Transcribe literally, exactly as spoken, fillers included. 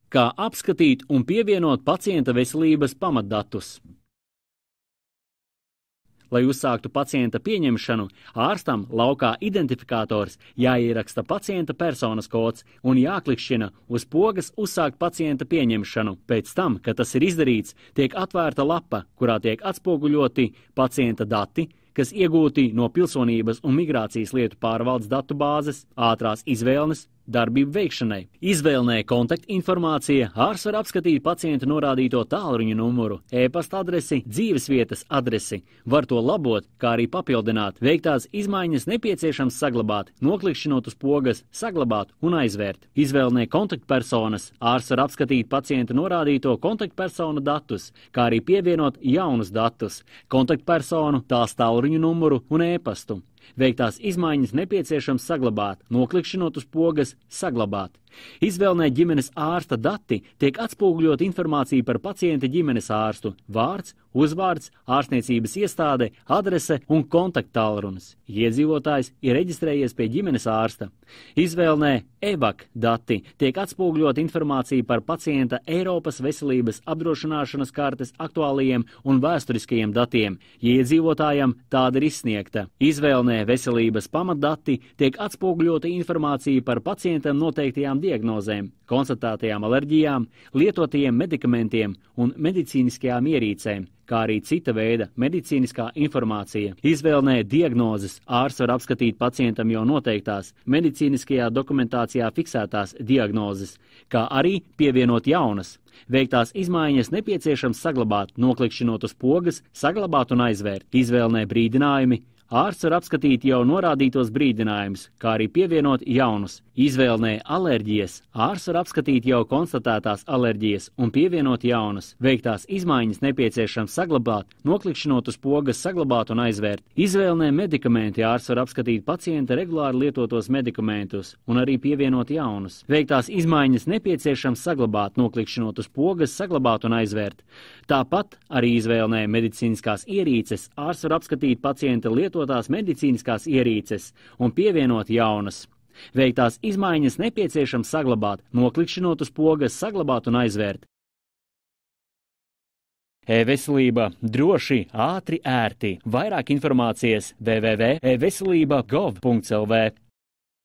Kā apskatīt un pievienot pacienta veselības pamatdatus. Lai uzsāktu pacienta pieņemšanu, ārstam laukā identifikators jāieraksta pacienta personas kods un jāklikšķina uz pogas uzsākt pacienta pieņemšanu. Pēc tam, kad tas ir izdarīts, tiek atvērta lapa, kurā tiek atspoguļoti pacienta dati, kas iegūti no pilsonības un migrācijas lietu pārvaldes datu bāzes, ātrās izvēles, darbību veikšanai. Izvēlnē kontaktinformācija, ārsts var apskatīt pacienta norādīto tālruņa numuru, e-pasta adresi, dzīvesvietas adresi, var to labot, kā arī papildināt. Veiktās izmaiņas nepieciešams saglabāt, noklikšķinot uz pogas, saglabāt un aizvērt. Izvēlnē kontaktpersonas, ārsts var apskatīt pacienta norādīto kontaktpersonu datus, kā arī pievienot jaunus datus, kontaktpersonu, tās tālruņa numuru un e-pastu. Veiktās izmaiņas nepieciešams saglabāt, noklikšķinot uz pogas, saglabāt. Izvēlnē ģimenes ārsta dati tiek atspoguļot informācija par pacienta ģimenes ārstu, vārds, uzvārds, ārstniecības iestāde, adrese un kontakttālrunis. Iedzīvotājs ir reģistrējies pie ģimenes ārsta. Izvēlnē e-vak dati tiek atspoguļot informācija par pacienta Eiropas veselības apdrošināšanas kartes aktuālajiem un vēsturiskajiem datiem, ja iedzīvotājam tāda ir izsniegta. Izvēlnē veselības pamatdati tiek atspoguļota informācija par pacientam noteiktajām diagnozēm, konstatētajām alerģijām, lietotajiem medikamentiem un medicīniskajām ierīcēm, kā arī cita veida medicīniskā informācija. Izvēlnē diagnozes ārsts var apskatīt pacientam jau noteiktās medicīniskajā dokumentācijā fiksētās diagnozes, kā arī pievienot jaunas. Veiktās izmaiņas nepieciešams saglabāt, noklikšķinot uz pogas, saglabāt un aizvērt. Izvēlnē brīdinājumi. Ārsts var apskatīt jau norādītos brīdinājumus, kā arī pievienot jaunus. Izvēlnē alerģijas. Ārsts var apskatīt jau konstatētās alerģijas un pievienot jaunas. Veiktās izmaiņas nepieciešams saglabāt, noklikšķinot uz pogas, saglabāt un aizvērt. Izvēlnē medikamenti. Ārsts var apskatīt pacienta regulāri lietotos medikamentus un arī pievienot jaunus. Veiktās izmaiņas nepieciešams saglabāt, noklikšķinot uz pogas, saglabāt un aizvērt. Tāpat arī izvēlnē medicīniskās ierīces. Ārsts var apskatīt pacienta lietotās medicīniskās ierīces un pievienot jaunas. Veiktās izmaiņas nepieciešams saglabāt, noklikšķinot uz pogas, saglabāt un aizvērt. E-veselība – droši, ātri, ērti. Vairāk informācijas w w w punkt e veselība punkt gov punkt l v.